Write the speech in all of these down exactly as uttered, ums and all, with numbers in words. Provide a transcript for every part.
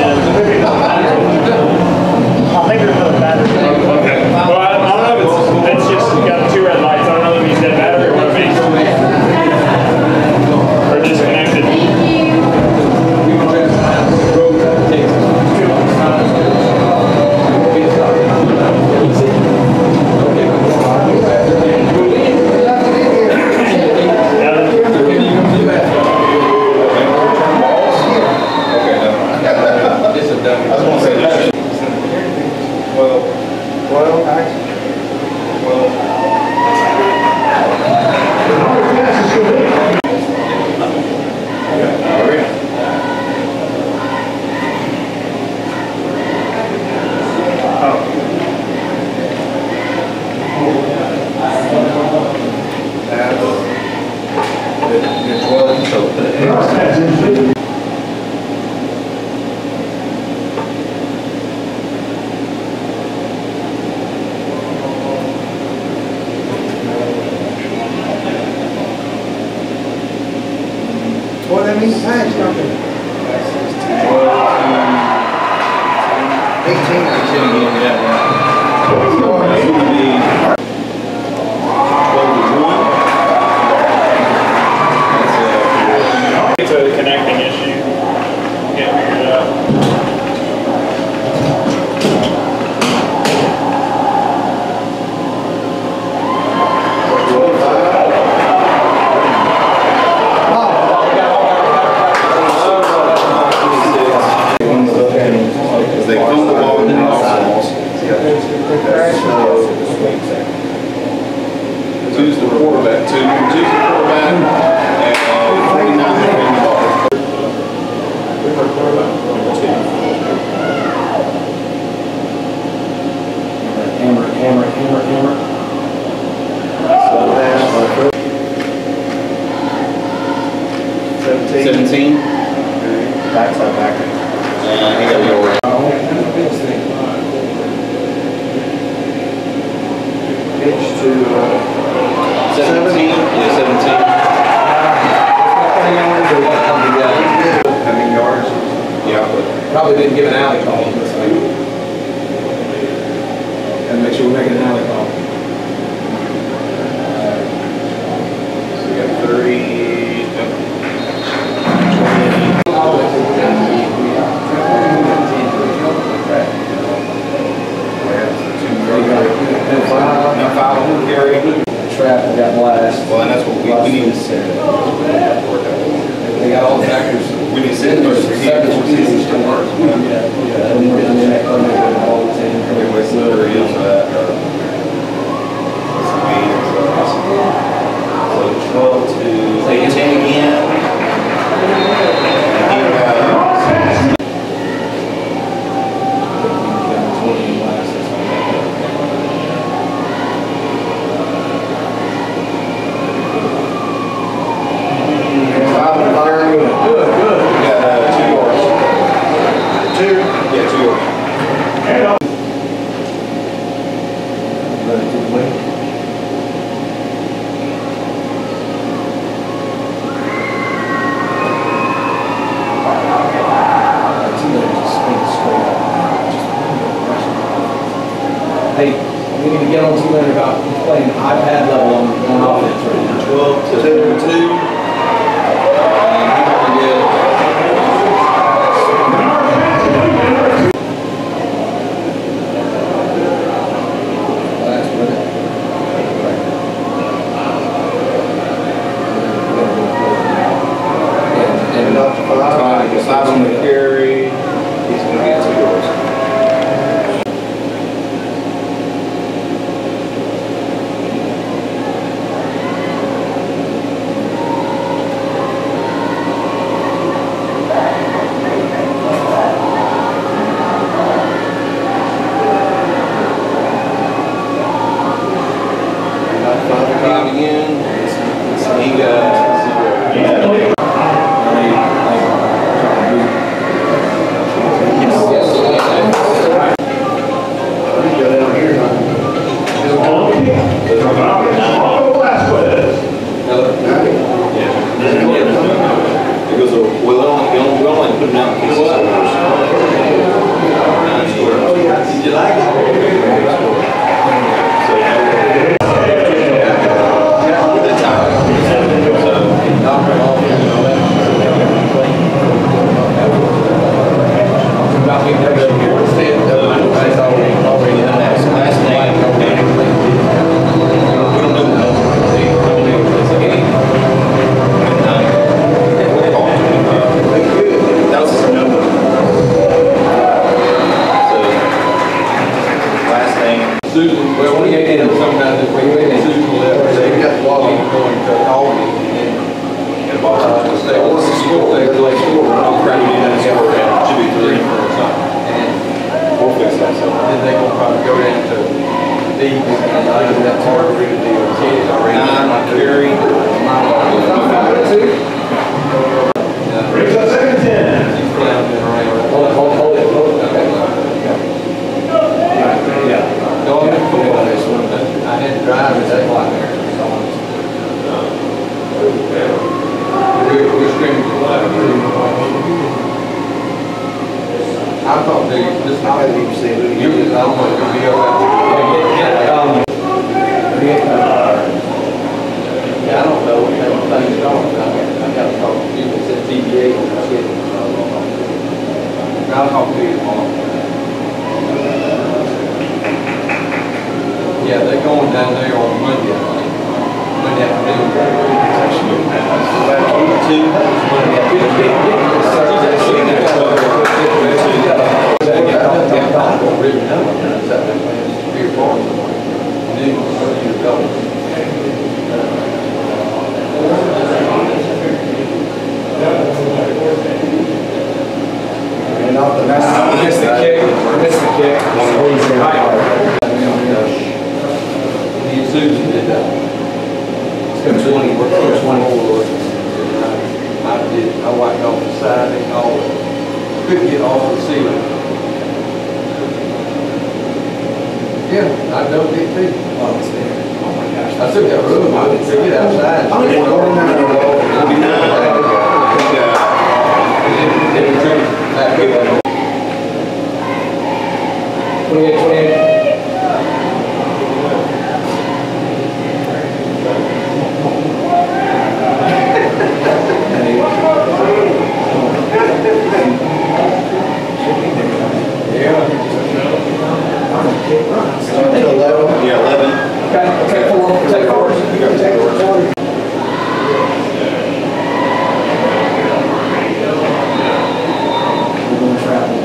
think there's another battery. Okay. Well, I don't know if it's, it's just got two red lights. I don't know if it's dead battery or what it means. Or disconnected. What that means, time something. eighteen. It's a connecting issue. Get figured out. Two's the quarterback, two, two's the quarterback, and forty-nine in the ball. Hammer, hammer, hammer, hammer. Seventeen. Seventeen. Backside back. Uh, he got your. Pitch to uh, Seventeen. Yeah, seventeen. How many yards? Yeah, but Probably didn't give an alley call. And make sure we make an alley call. we got three. Trap got blast. Well, and that's what we, we need to send. They got all the factors. We need to send those for here. Yeah, yeah. Anyway, so there is that. So twelve to eighteen again. And he got. Hey, we need to get on to you about playing iPad level on, on offense right now. twelve to two. Five on the carry. He's going to get two yards. is that hard for you to do? Kids already. Nine, carry. Brings up second and ten. Hold it, hold it, hold it, hold it. Okay. Yeah. No, I'm in football this one, but I had to drive at that clock there. We're, we're screaming. I thought they just not had to say it. You was I don't want to be over. Um, yeah, I don't know what kind of things are. I got to talk to people that said T B A and shit. I'll talk to you tomorrow. Yeah, they're going down there on Monday, I think. Monday afternoon. Two. Monday afternoon. And off the mess. Missed the kick. Missed the kick. Me and Susan did that. It's twenty. We're twenty-four. I did. I wiped off the side and all. Couldn't get off the ceiling. Yeah, I don't think they. Oh, it's there. Oh my gosh. I took that room. I didn't take it outside. Oh, yeah. It'll be nine. twenty-eight, twenty-eight. Yeah, eleven. Okay, take four, take four. You go take four. We're going to travel.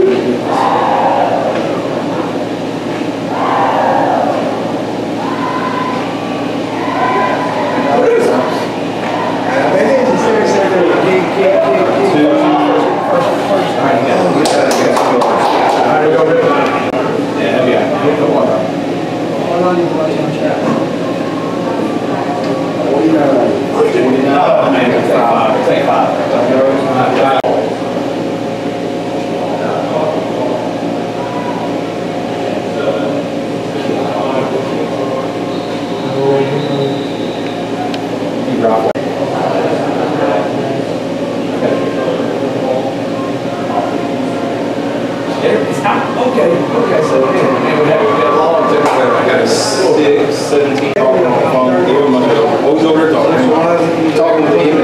Okay, okay, so we have to get along to it. I got a six, seventeen talking on the phone. Give him money over. What was over there talking? Talking with him.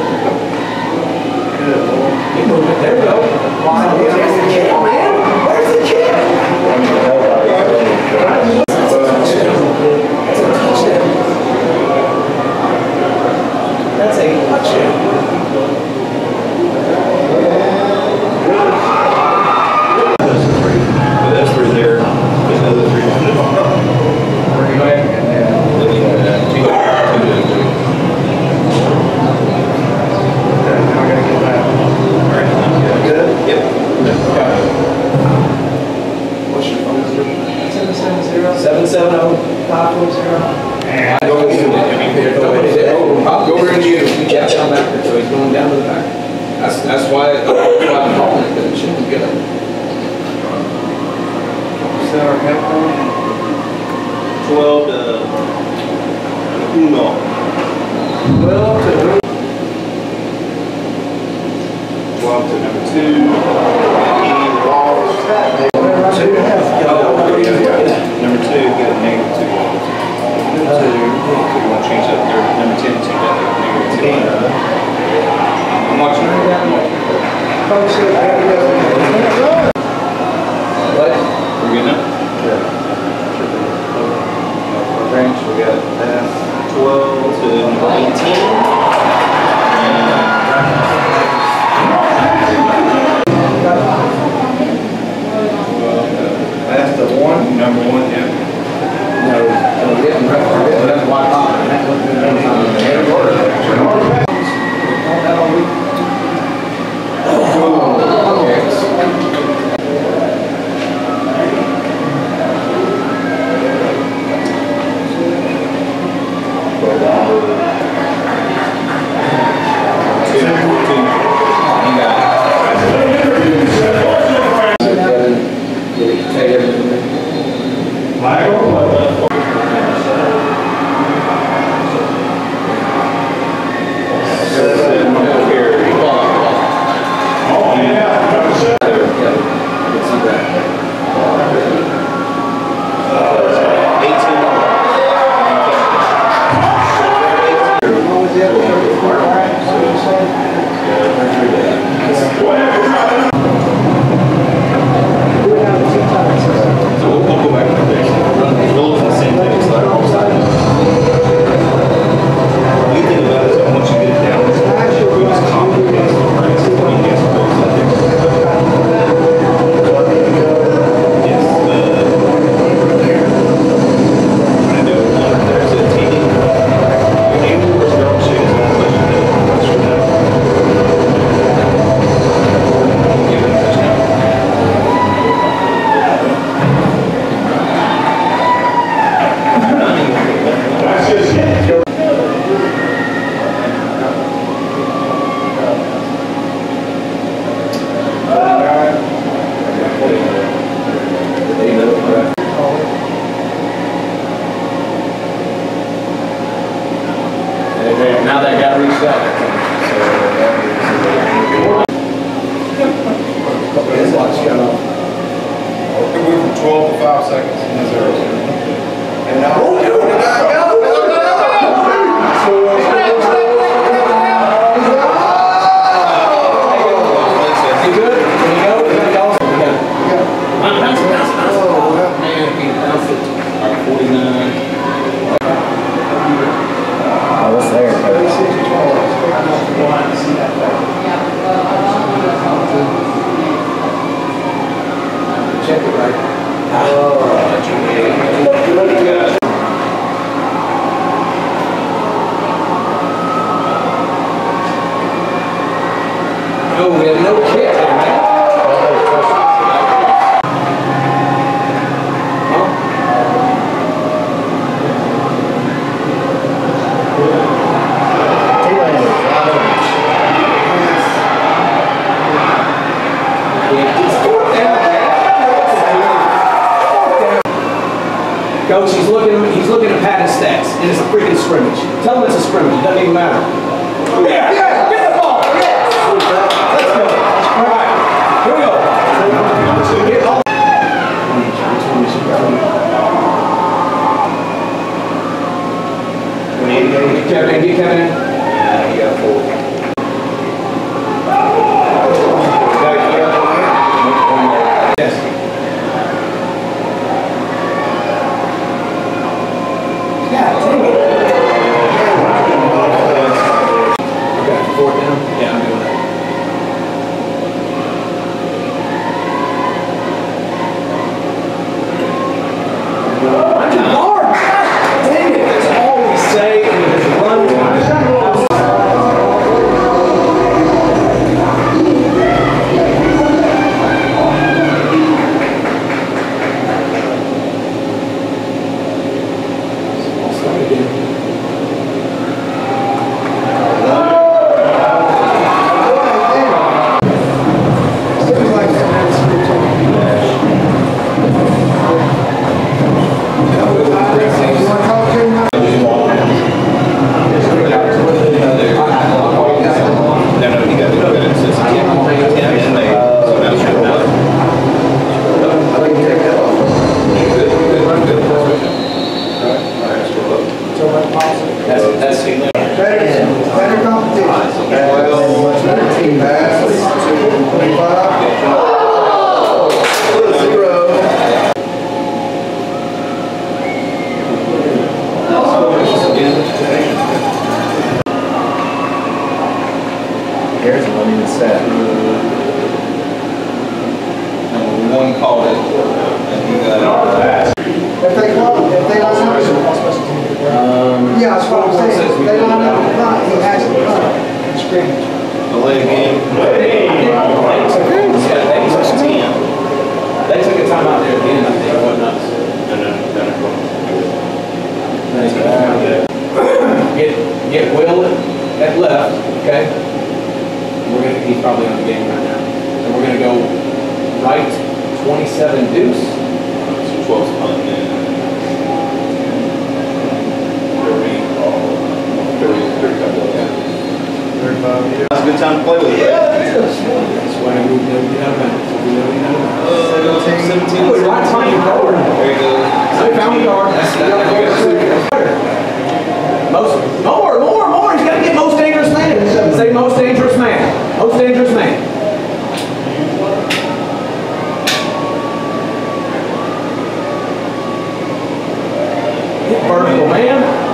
Keep moving. There we go. Where's the kid, man? Where's the kid? That's a touchdown. That's a touchdown. That's three there. There's another three. Bring it back. seven seven zero, five four zero. Go over and you jab down back there, so he's going down to the back. That's that's why that's why I'm calling it, because it shouldn't be good. Set our halftime. Twelve to uno. Well, to Twelve to number two. He lost. Number two, get a negative two. Number two, you want to change up there. Number ten, take that negative two. I'm watching. I'm watching. his lights shut off. It went from twelve to five seconds in the zeros. And now. Oh, dude, we gotta go. You good? Can you go? Can you go? Yeah. Bounce it, bounce it, bounce it. Oh, man, he bounced it. All right, forty-nine. Oh, what's there, coach? Check it right. Oh, oh, we have no kick there, man. Coach, he's looking, he's looking at padded stats, and it's a freaking scrimmage. Tell him it's a scrimmage. It doesn't even matter. Yeah, yeah, get the ball. Yeah. Let's go. All right, here we go. Get all. Get Kevin in. Get Kevin in. Yeah, he got four. Yes. Yeah, take it. Okay, fourth down. Yeah, I'm doing that. Run hard. Dang it, that's all we say in his run time. Here's the one even set. Number one called it, and he got it. If they call, if they line up, Um, yeah, that's what I'm saying, if they line up in front, he has to run and scrimmage. Delay game. They took a time out there at the end, I think, wasn't us. Get, get Will at left, okay? We're gonna, he's probably on the game right now. And we're gonna go right twenty-seven deuce. So twelve's punt, and thirty, thirty, thirty-five dollars. Thirty-five, yeah. That's a good time to play with it. That's why we know we have that. We know we have that. seventeen. Oh, right time you forward. There you go. I found the guard. That's the most, more, more, more. He's got to get most dangerous man. Say most dangerous man. Most dangerous man. Get vertical, man.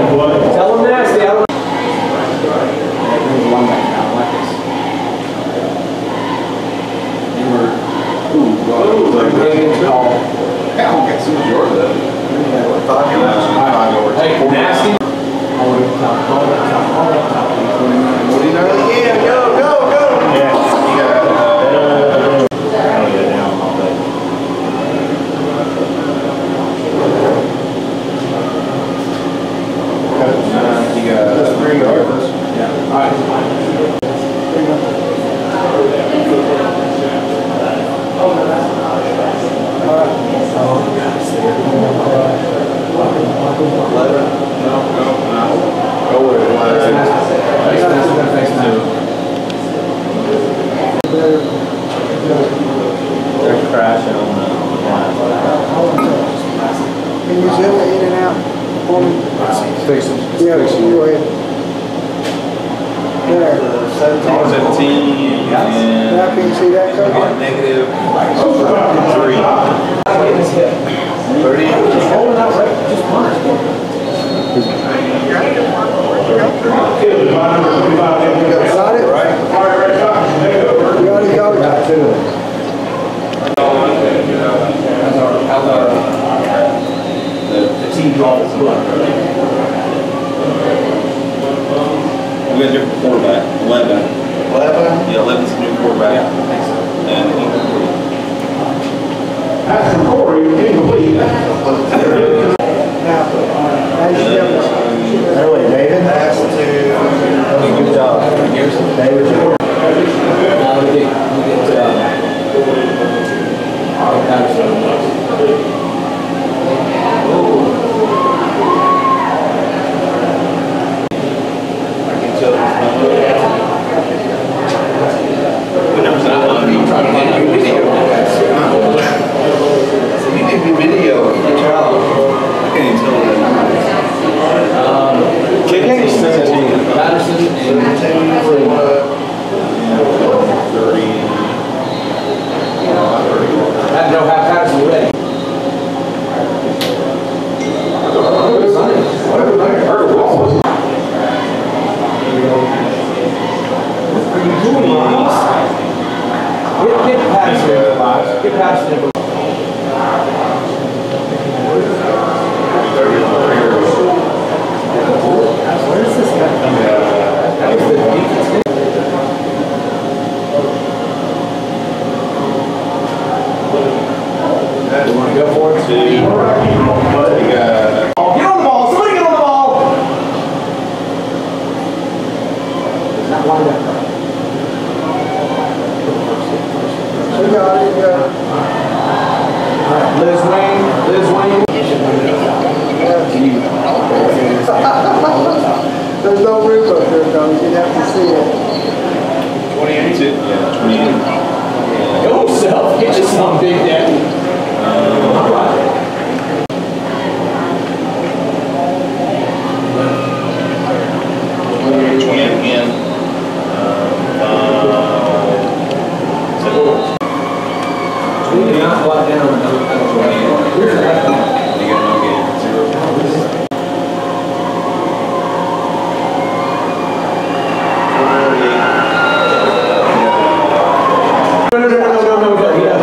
Tell him nasty. I don't know. One back now, like this. You were. Ooh, Yeah, I'll get some of yours though. hey, nasty. Hold it top, hold it top, hold it top. What do you know? Yeah, go, go, go. Yeah, you got, uh, oh yeah, down all day. You got three yards. Yeah, all right. Go with it. They're crashing on the line. Can you zoom it in and out for me? Fix it. Yeah, go ahead. There. seventeen Now and can you see that, coach? negative three. thirty. Just hold it out right. Just punch. Got it? Right? You already got it? How's our, how's our, the, the team golf look? We got a different quarterback, eleven. Eleven. Yeah, eleven's the new quarterback. And Pastor Corey, incomplete. Now, as you go. Early, David. Pass to. Good job. David. Now we get, we get, uh, our Patterson. what number's that? You need to be video. Good job. I can't even tell that. Um, Patterson and Thirty. I don't have Patterson ready. Get, get Patterson in the box. Get Patterson in the box. Where is this guy? That was the defense. You want to go for it? Two. You got Oh, get on the ball! Somebody get on the ball! It's not lined up. We got it, we got it. All right, Liz Wayne, Liz Wayne. Can you? There's no roof up there, though. You'd have to see it. twenty-eight. Yeah, twenty-eight. Go self. Get you some big daddy. All right. twenty again. We did not block down on another penalty. Here's the heck of it. You got no game. Zero. No, no, no, no, no, no, no. Yeah.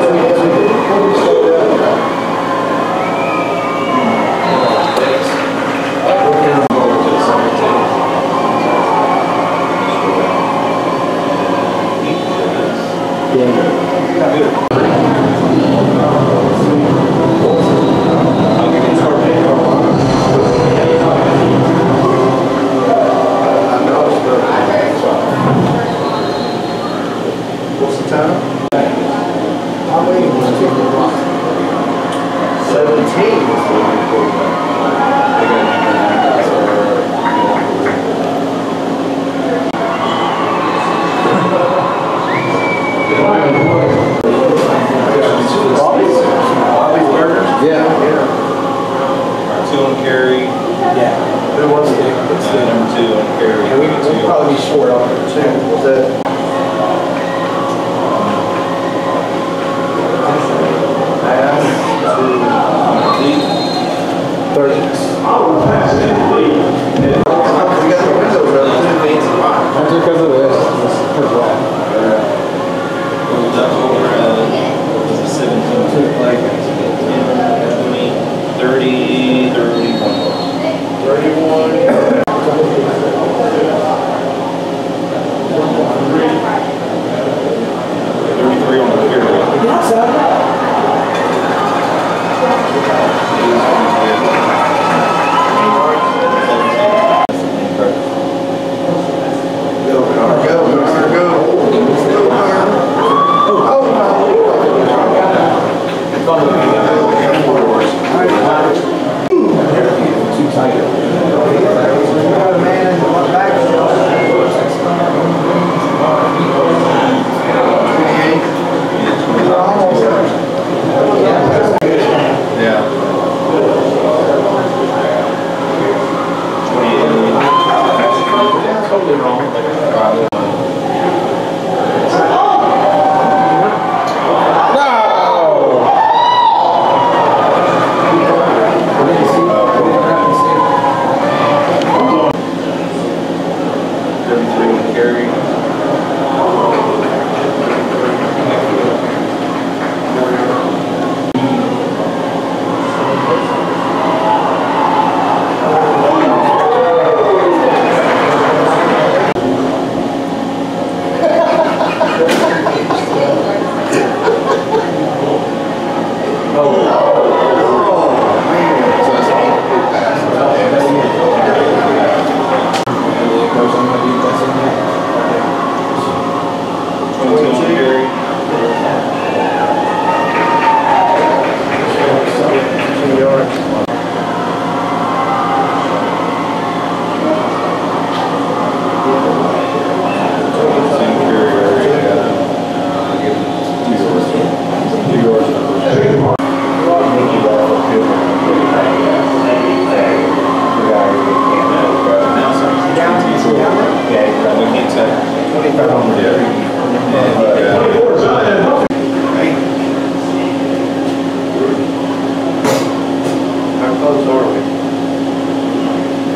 What's the time? I'm waiting for the ticket block. Seventeen. Yeah. Two on carry. Yeah. There was a big. Uh, number two on carry. Yeah, we could probably be short on it too. What's that? Thirty. I will pass it, please.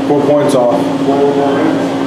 Four points off.